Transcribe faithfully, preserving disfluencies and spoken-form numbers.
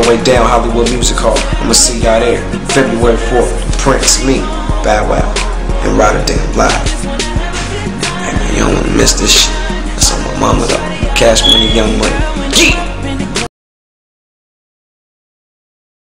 way down Hollywood Music Hall. I'ma see y'all there. February fourth. Prince, me, Bow Wow, in Rotterdam live. Hey man, you don't wanna miss this shit. That's on my mama though. Cash Money, Young Money. Yeah.